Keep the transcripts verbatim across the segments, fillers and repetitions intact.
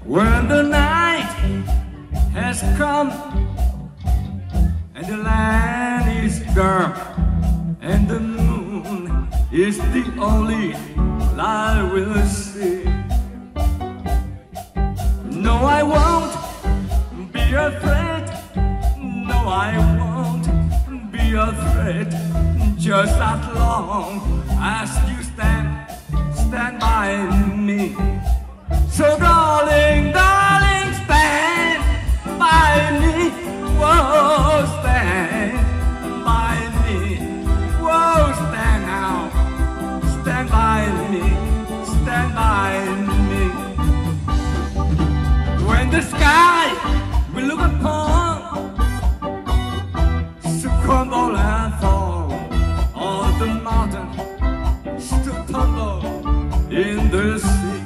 When the night has come and the land is dark and the moon is the only light we'll see. No, I won't be afraid. No, I won't be afraid. Just as long as you stand, stand by me. So darling, darling, stand by me. Whoa, stand by me. Whoa, stand now. Stand by me. Stand by me. When the sky we look upon to crumble and fall, all the mountains to tumble in the sea.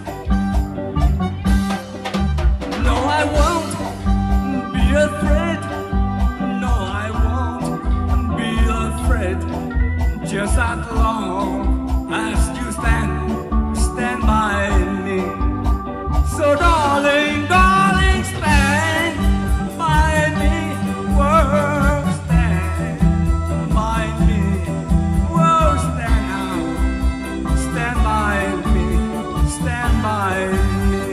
No, I won't be afraid. No, I won't be afraid. Just as long as you stand, stand by me. So darling, darling, stand by me. Whoa, stand by me. Whoa, stand now. Stand by me. Stand by me.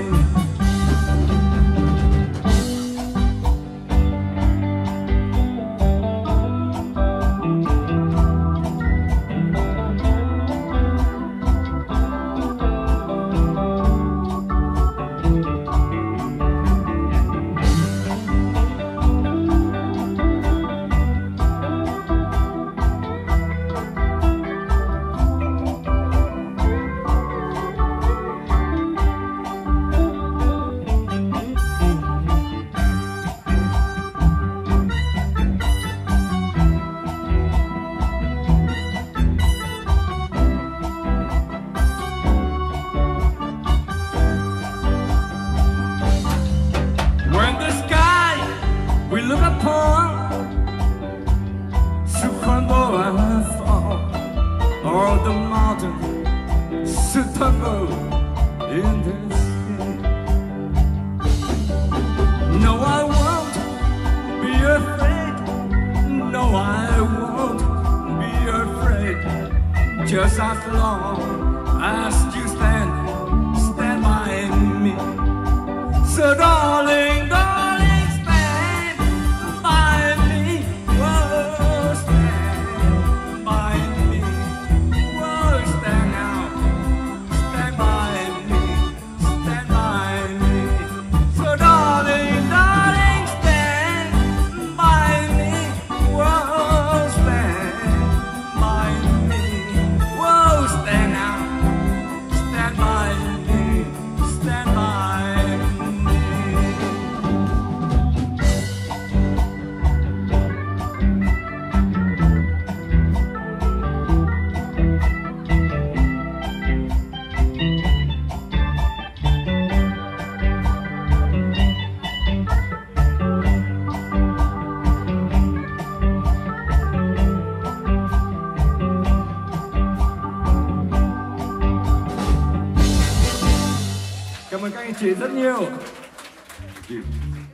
Look upon to crumble and fall, all the mountains to tumble in the sea. No, I won't be afraid. No, I won't be afraid. Just as long as you stand, stand by me. So darling, darling, cảm ơn các anh chị rất nhiều.